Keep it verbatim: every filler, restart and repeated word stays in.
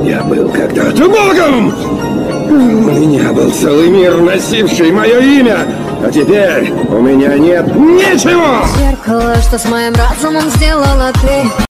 Я был когда-то богом! У меня был целый мир, носивший мое имя, а теперь у меня нет ничего! Зеркало, что с моим разумом сделала ты.